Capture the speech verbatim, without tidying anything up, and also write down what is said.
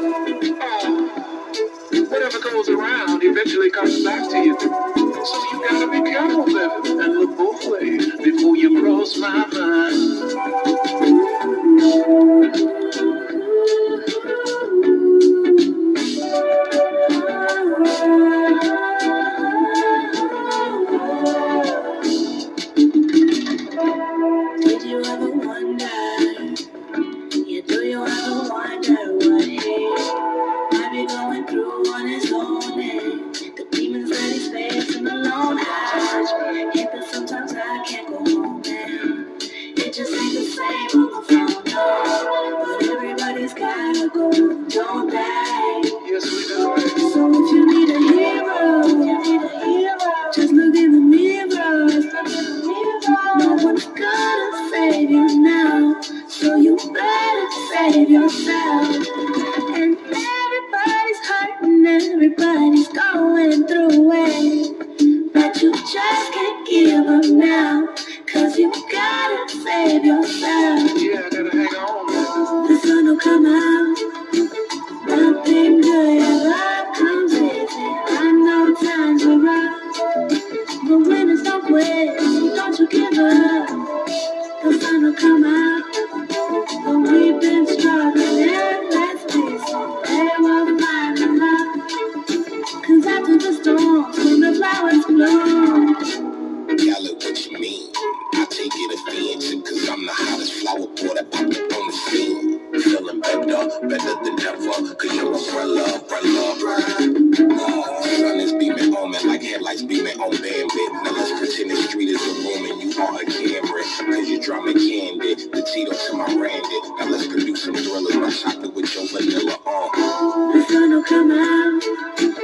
Whatever goes around eventually comes back to you. So you gotta be careful, baby, and look both ways before you cross my mind. Did you ever wonder? Yeah, do you ever wonder what he might be going through on his own? And the demons that he's facing alone. I hate that sometimes I can't go home, man. It just ain't the same on the phone, no. But everybody's gotta go, don't they? Yes, we do. So if you need a hero, you need a hero. Just look in the mirror, just look in the mirror. No one's gonna save you now, so you better save yourself. And everybody's hurting, everybody's going through it, but you just can't give up now, cause you gotta save yourself. Yeah, I gotta hang on, baby. The sun will come out, nothing good ever comes easy. I know times are rough, but when it's not quit, don't you give up. The sun will come out, but we've been struggling, let's face it, they will find the love. Cause after the storm, soon the flowers bloom. Y'all look what you mean. I take it offensive, cause I'm the hottest flower boy that pop up on the scene. Feeling better, better than ever, cause you're umbrella, umbrella. Oh, sun is beaming on me like headlights beaming on bandit. Now let's pretend the street is a room and you are a camera, cause you draw me candy, the Tito to my Randy. Now let's produce some thrillers, my chocolate with your vanilla on. The sun will come out,